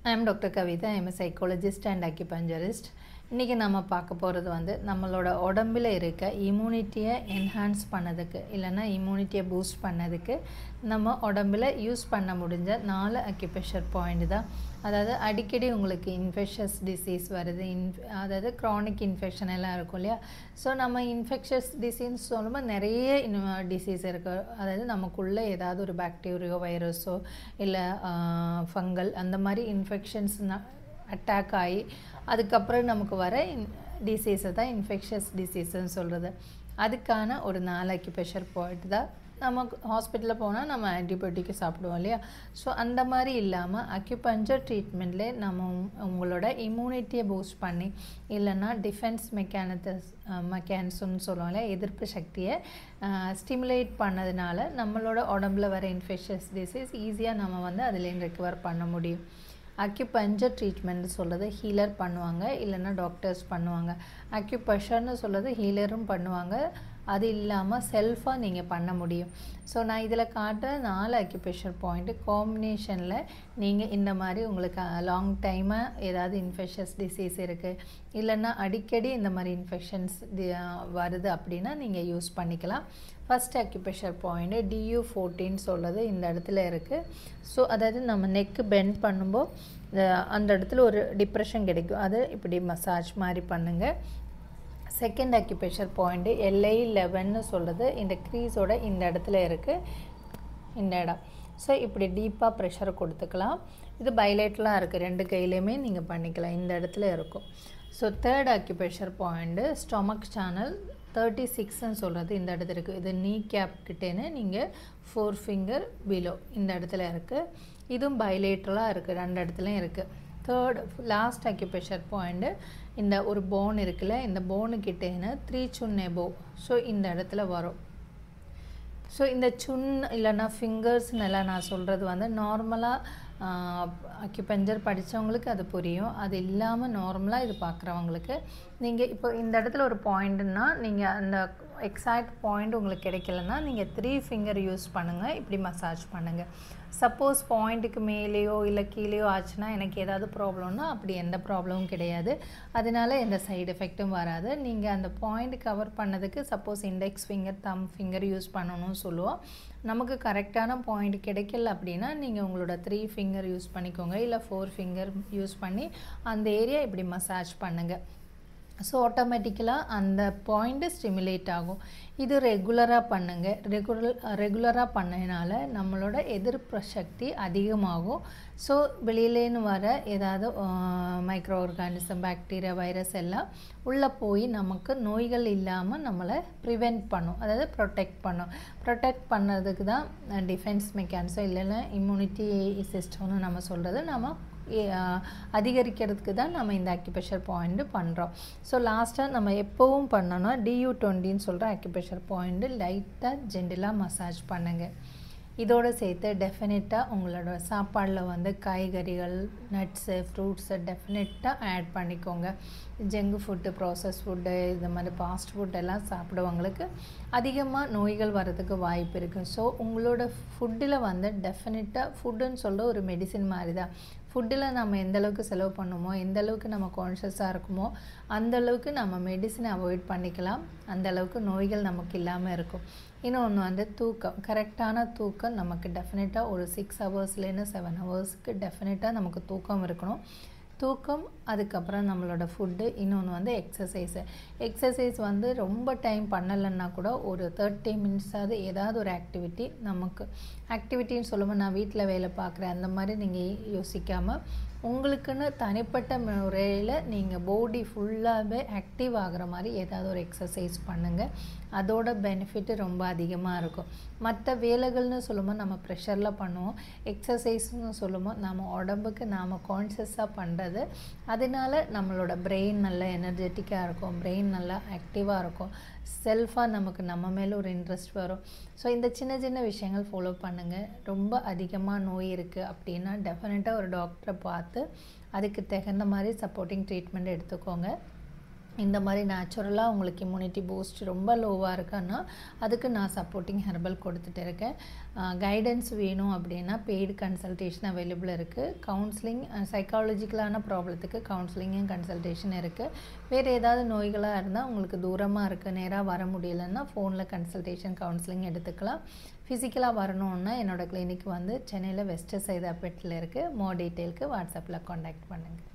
I am Dr. Kavitha. I am a psychologist and acupuncturist. இன்றைக்கி நம்ம பார்க்க போகிறது வந்து நம்மளோட உடம்பில் இருக்க இம்யூனிட்டியை என்ஹான்ஸ் பண்ணதுக்கு இல்லைன்னா இம்யூனிட்டியை பூஸ்ட் பண்ணதுக்கு நம்ம உடம்பில் யூஸ் பண்ண முடிஞ்ச 4 அக்யூப்ரெஷர் பாயிண்ட் தான். அதாவது அடிக்கடி உங்களுக்கு இன்ஃபெக்ஷஸ் டிசீஸ் வருது, அதாவது க்ரானிக் இன்ஃபெக்ஷன் எல்லாம் இருக்கும் இல்லையா. ஸோ நம்ம இன்ஃபெக்ஷஸ் டிசீஸ் சொல்லும்போது நிறைய டிசீஸ் இருக்குது. அதாவது நமக்குள்ளே ஏதாவது ஒரு பாக்டீரியோ வைரஸோ இல்லை ஃபங்கல் அந்த மாதிரி இன்ஃபெக்ஷன்ஸ் அட்டாக் ஆகி அதுக்கப்புறம் நமக்கு வர டிசீஸை தான் இன்ஃபெக்ஷஸ் டிசீஸ்ன்னு சொல்கிறது. அதுக்கான ஒரு 4 அக்யூப்ரெஷர் பாயிண்ட் தான். நம்ம ஹாஸ்பிட்டலில் போனால் நம்ம ஆன்டிபயோட்டிக்கு சாப்பிடுவோம் இல்லையா. ஸோ அந்த மாதிரி இல்லாமல் அக்யூபஞ்சர் ட்ரீட்மெண்ட்லேயே நம்ம உங்களோட இம்யூனிட்டியை பூஸ்ட் பண்ணி இல்லைன்னா டிஃபென்ஸ் மெக்கானிசம்னு சொல்லுவோம் இல்லையா, எதிர்ப்பு சக்தியை ஸ்டிமுலேட் பண்ணதுனால நம்மளோட உடம்புல வர இன்ஃபெக்ஷஸ் டிசீஸ் ஈஸியாக நம்ம வந்து அதுலேருந்து ரெக்கவர் பண்ண முடியும். அக்யூபஞ்சர் ட்ரீட்மெண்ட் சொல்கிறது ஹீலர் பண்ணுவாங்க, இல்லைன்னா டாக்டர்ஸ் பண்ணுவாங்க. அக்யூப்ரெஷர்னு சொல்கிறது ஹீலரும் பண்ணுவாங்க, அது இல்லாமல் செல்ஃபாக நீங்கள் பண்ண முடியும். ஸோ நான் இதில் காட்டுற 4 அக்யூப்ரெஷர் பாயிண்ட்டு காம்பினேஷனில் நீங்கள் இந்த மாதிரி உங்களுக்கு லாங் டைமாக ஏதாவது இன்ஃபெக்ஷஸ் டிசீஸ் இருக்குது இல்லைன்னா அடிக்கடி இந்த மாதிரி இன்ஃபெக்ஷன்ஸ் வருது அப்படின்னா நீங்கள் யூஸ் பண்ணிக்கலாம். ஃபஸ்ட் அக்யூப்ரெஷர் பாயிண்ட்டு DU14 சொல்கிறது இந்த இடத்துல இருக்குது. ஸோ அதாவது நம்ம நெக்கு பெண்ட் பண்ணும்போது அந்த இடத்துல ஒரு டிப்ரெஷன் கிடைக்கும், அது இப்படி மசாஜ் மாதிரி பண்ணுங்கள். செகண்ட் அக்யூப்ரெஷர் பாயிண்ட்டு LI11 சொல்கிறது இந்த க்ரீஸோட இந்த இடத்துல இருக்குது, இந்த இடம். ஸோ இப்படி டீப்பாக ப்ரெஷர் கொடுத்துக்கலாம். இது பைலேட்டலாக இருக்குது, 2 கையிலையுமே நீங்கள் பண்ணிக்கலாம், இந்த இடத்துல இருக்கும். So third acupressure point stomach channel 36ன்னு சொல்கிறது இந்த இடத்துல இருக்குது. இது நீ கேப் கிட்டேன்னு நீங்கள் 4 ஃபிங்கர் பிலோ இந்த இடத்துல இருக்குது. இதுவும் பைலேட்டலாக இருக்குது, 2 இடத்துலையும் இருக்குது. தேர்ட் லாஸ்ட் அக்யூப்ரெஷர் பாயிண்ட்டு இந்த ஒரு போன் இருக்குல்ல, இந்த போனுக்கிட்டேன்னு 3 சுன் எபோ. ஸோ இந்த இடத்துல வரும். ஸோ இந்த சுன் இல்லைன்னா ஃபிங்கர்ஸ்னெல்லாம் நான் சொல்கிறது வந்து நார்மலாக அக்யூபஞ்சர் படித்தவங்களுக்கு அது புரியும், அது இல்லாமல் நார்மலாக இது பார்க்குறவங்களுக்கு நீங்கள் இப்போ இந்த இடத்துல ஒரு பாயிண்ட்டுன்னா நீங்கள் அந்த எக்ஸாக்ட் பாயிண்ட் உங்களுக்கு கிடைக்கலன்னா நீங்கள் 3 ஃபிங்கர் யூஸ் பண்ணுங்கள், இப்படி மசாஜ் பண்ணுங்கள். சப்போஸ் பாயிண்ட்டுக்கு மேலேயோ இல்லை கீழேயோ ஆச்சுன்னா எனக்கு ஏதாவது ப்ராப்ளம்னா அப்படி எந்த ப்ராப்ளமும் கிடையாது, அதனால எந்த சைடு எஃபெக்ட்டும் வராது. நீங்கள் அந்த பாயிண்ட் கவர் பண்ணதுக்கு suppose index finger thumb finger use பண்ணணும்னு சொல்லுவோம். நமக்கு கரெக்டான பாயிண்ட் கிடைக்கல அப்படின்னா நீங்கள் உங்களோட 3 ஃபிங்கர் யூஸ் பண்ணிக்கோங்க, இல்லை 4 ஃபிங்கர் யூஸ் பண்ணி அந்த ஏரியா இப்படி மசாஜ் பண்ணுங்கள். ஸோ ஆட்டோமேட்டிக்கலாக அந்த பாயிண்ட்டு ஸ்டிமுலேட் ஆகும். இது ரெகுலராக பண்ணுங்கள். ரெகுலராக பண்ணதுனால நம்மளோட எதிர்ப்பு சக்தி அதிகமாகும். ஸோ வெளியிலேன்னு வர ஏதாவது மைக்ரோ ஆர்கானிசம் பாக்டீரியா வைரஸ் எல்லாம் உள்ளே போய் நமக்கு நோய்கள் இல்லாமல் நம்மளை ப்ரிவெண்ட் பண்ணும், அதாவது ப்ரொடெக்ட் பண்ணுறதுக்கு தான் டிஃபென்ஸ் மெக்கானிசம் இல்லைன்னா இம்யூனிட்டி சிஸ்டம்னு நம்ம சொல்கிறது. நம்ம அதிகரிக்கிறதுக்கு தான் நம்ம இந்த அக்யூப்ரெஷர் பாயிண்ட்டு பண்ணுறோம். ஸோ லாஸ்ட்டாக நம்ம எப்போவும் பண்ணோன்னா DU20ன்னு சொல்கிற அக்யூப்ரெஷர் பாயிண்ட்டு லைட்டாக ஜென்டிலாக மசாஜ் பண்ணுங்கள். இதோடு சேர்த்து டெஃபினட்டாக உங்களோட சாப்பாடில் வந்து காய்கறிகள் நட்ஸு ஃப்ரூட்ஸை டெஃபினட்டாக ஆட் பண்ணிக்கோங்க. ஜங்க் ஃபுட்டு ப்ராசஸ் ஃபுட்டு இந்த மாதிரி ஃபாஸ்ட் ஃபுட் எல்லாம் சாப்பிடுவங்களுக்கு அதிகமாக நோய்கள் வர்றதுக்கு வாய்ப்பு இருக்குது. ஸோ உங்களோட ஃபுட்டில் வந்து டெஃபினட்டாக ஃபுட்டுன்னு சொல்ல ஒரு மெடிசின் மாதிரி தான். ஃபுட்டில் நம்ம எந்தளவுக்கு செலவு பண்ணுமோ எந்தளவுக்கு நம்ம கான்ஷியஸாக இருக்குமோ அந்தளவுக்கு நம்ம மெடிசினை அவாய்ட் பண்ணிக்கலாம், அந்தளவுக்கு நோய்கள் நமக்கு இல்லாமல் இருக்கும். இன்னொன்று வந்து தூக்கம், கரெக்டான தூக்கம் நமக்கு டெஃபினட்டாக ஒரு 6 ஹவர்ஸ்லேருந்து 7 ஹவர்ஸுக்கு டெஃபினட்டாக நமக்கு தூக்கம் இருக்கணும். தூக்கம், அதுக்கப்புறம் நம்மளோட ஃபுட்டு, இன்னொன்று வந்து எக்ஸசைஸ் வந்து ரொம்ப டைம் பண்ணலைன்னா கூட ஒரு 30 மினிட்ஸாவது ஏதாவது ஒரு ஆக்டிவிட்டின்னு சொல்லும்போது நான் வீட்டில் வேலை பார்க்குறேன் அந்த மாதிரி நீங்கள் யோசிக்காமல் உங்களுக்குன்னு தனிப்பட்ட முறையில் நீங்கள் பாடி ஃபுல்லாகவே ஆக்டிவ் ஆகிற மாதிரி ஏதாவது ஒரு எக்ஸசைஸ் பண்ணுங்கள். அதோட பெனிஃபிட்டு ரொம்ப அதிகமாக இருக்கும். மற்ற வேலைகள்னு சொல்லும்போது நம்ம ப்ரெஷரில் பண்ணுவோம், எக்ஸசைஸ்னு சொல்லும்போது நம்ம உடம்புக்கு நாம் கான்ஷியஸாக பண்ணுறது, அதனால நம்மளோட பிரெயின் நல்லா எனர்ஜெட்டிக்காக இருக்கும், பிரெயின் நல்லா ஆக்டிவாக இருக்கும், செல்ஃபாக நமக்கு நம்ம மேலே ஒரு இன்ட்ரெஸ்ட் வரும். ஸோ இந்த சின்ன சின்ன விஷயங்கள் ஃபாலோ பண்ணுங்கள். ரொம்ப அதிகமாக நோய் இருக்குது அப்படின்னா டெஃபினட்டாக ஒரு டாக்டரை பார்த்து அதுக்கு தகுந்த மாதிரி சப்போர்ட்டிங் ட்ரீட்மெண்ட் எடுத்துக்கோங்க. இந்த மாதிரி நேச்சுரலாக உங்களுக்கு இம்யூனிட்டி பூஸ்ட் ரொம்ப லோவாக இருக்குன்னா அதுக்கு நான் சப்போர்ட்டிங் ஹெர்பல் கொடுத்துட்டு இருக்கேன். கைடன்ஸ் வேணும் அப்படின்னா பெய்டு கன்சல்டேஷன் அவைலபிள் இருக்குது. கவுன்சிலிங் சைக்காலஜிக்கலான ப்ராப்ளத்துக்கு கவுன்சிலிங்கும் கன்சல்டேஷன் இருக்குது. வேறு ஏதாவது நோய்களாக இருந்தால் உங்களுக்கு தூரமாக இருக்குது, நேராக வர முடியலைன்னா ஃபோனில் கன்சல்டேஷன் கவுன்சிலிங் எடுத்துக்கலாம். ஃபிசிக்கலாக வரணுன்னா என்னோடய கிளினிக் வந்து சென்னையில் வெஸ்ட் சைதாப்பேட்டில் இருக்குது. மோர் டீட்டெயிலுக்கு வாட்ஸ்அப்பில் காண்டாக்ட் பண்ணுங்கள்.